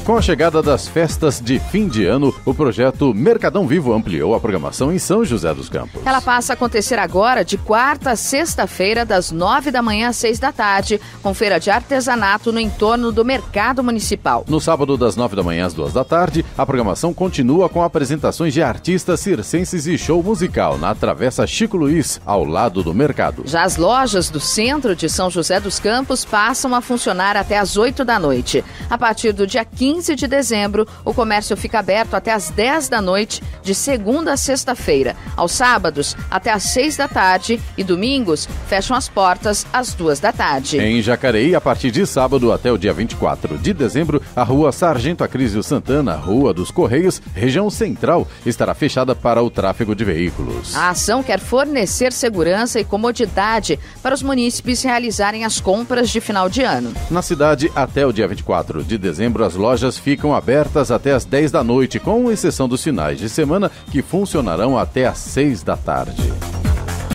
Com a chegada das festas de fim de ano, o projeto Mercadão Vivo ampliou a programação em São José dos Campos. Ela passa a acontecer agora de quarta a sexta-feira, das 9 da manhã às 6 da tarde, com feira de artesanato no entorno do Mercado Municipal. No sábado, das 9 da manhã às 2 da tarde, a programação continua com apresentações de artistas circenses e show musical na Travessa Chico Luiz, ao lado do mercado. Já as lojas do centro de São José dos Campos passam a funcionar até às 8 da noite. A partir do dia 15 de dezembro, o comércio fica aberto até às 10 da noite, de segunda a sexta-feira. Aos sábados, até às 6 da tarde e domingos, fecham as portas às 2 da tarde. Em Jacareí, a partir de sábado até o dia 24 de dezembro, a rua Sargento Acrísio Santana, Rua dos Correios, região central, estará fechada para o tráfego de veículos. A ação quer fornecer segurança e comodidade para os munícipes realizarem as compras de final de ano. Na cidade, até o dia 24 de dezembro, as lojas ficam abertas até às 10 da noite, com exceção dos finais de semana, que funcionarão até às 6 da tarde.